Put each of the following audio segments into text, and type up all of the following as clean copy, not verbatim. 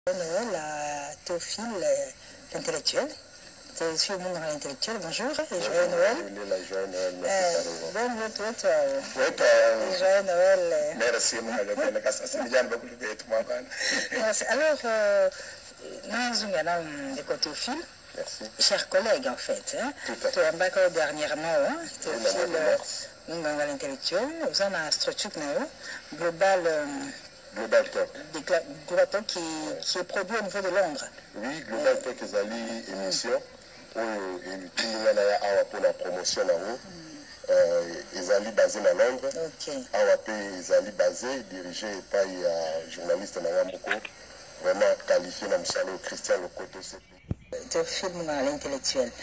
Noël à Théophile, l'intellectuel. Théophile, mon nom intellectuel, bonjour et joyeux Noël. Joyeux Noël, merci. Bonne nuit, toi. Joyeux Noël. Merci, Merci. Alors, nous de Théophile. Merci. Chers collègues, en fait. Hein, tout à fait. Dernièrement, Théophile, mon nom intellectuel, vous avez une structure globale. Global Talk. Global Talk qui est produit au niveau de Londres. Oui, Global Talk est une émission où tout le monde a pour la promotion là-haut. Ils sont basés à Londres. Ils sont basés, dirigés par un journaliste vraiment qualifié dans le Christian Lokoto. Théophile à l'intellectuel.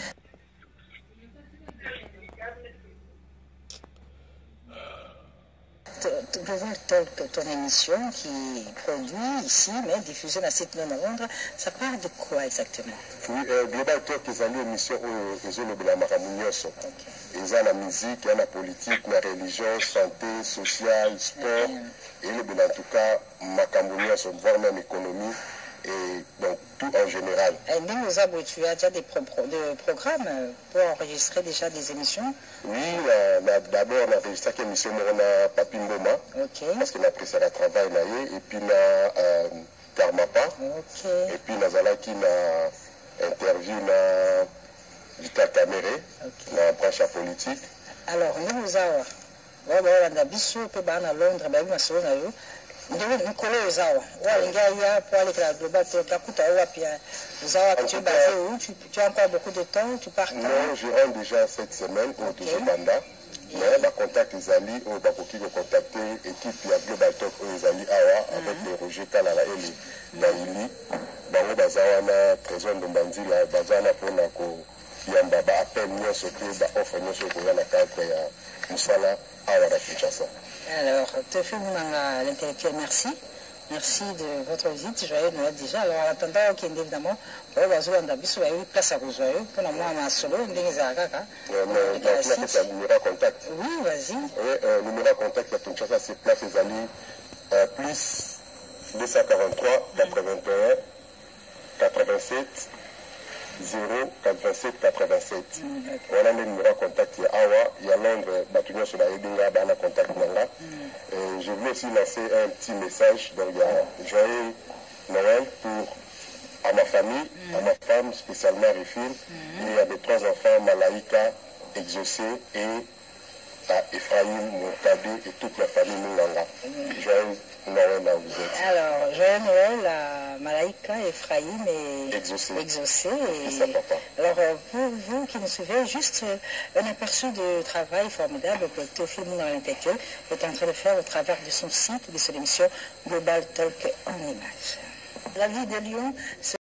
Ton émission qui est produite ici, mais diffusée dans le site de Londres, ça parle de quoi exactement? Oui, Global Talk est une émission où ils ont la maramounioso. Ils ont la musique, la politique, la religion, santé, social, sport, et en tout cas, maramounioso, voire même économie, et donc tout en général. Et nous, tu as déjà des programmes pour enregistrer déjà des émissions? Oui, d'abord on a enregistré une émission de Papimboma, parce qu'on a pris ça à travail, et puis on a Karmapa, et puis on a interview de Vital Kamere, dans la branche politique. Alors, nous avons Nicolas Ozawa, tu as encore beaucoup de temps, tu pars? Non, je rentre déjà cette semaine au Tujubanda. Mais la contact les alliés, on va contacter l'équipe de Global Talk aux alliés avec les Roger Kalala et les Daili. Bango Bazawana, Trésor de Bandila, Bazana pour Nako, Yamba, appel nous ce que offre nous ce que la carte à Moussala à la Kinshasa. Alors, Théophile l'intellectuel, merci. Merci de votre visite. Joyeux Noël déjà. Alors, en attendant, évidemment, on va vous donner place à vous joyeux. Pour le moment, on solo, on numéro contact. Oui, vas-y. Le numéro contact à Kinshasa, c'est place des alliés, plus 243 81 87 0 87 87. Voilà le numéro contact. Il y a Londres, Batunia sur la Edinga, Bana contact Nanga. Je voulais aussi lancer un petit message. Donc, il y a joyeux Noël à ma famille, à ma femme, spécialement Rifine. Il y a mes 3 enfants, Malaïka, Exaucé et à Ephraïm, Moukabé et toute la famille Moulanga. Joyeux Noël à vous êtes. Alors, joyeux Noël à Malaïka, Ephraïm et Exaucé. C'est ça, papa. Alors, pour vous qui nous suivez, juste un aperçu de travail formidable que Théophile l'intellectuel est en train de faire au travers de son site, de son émission Global Talk en images. La vie de Lyon,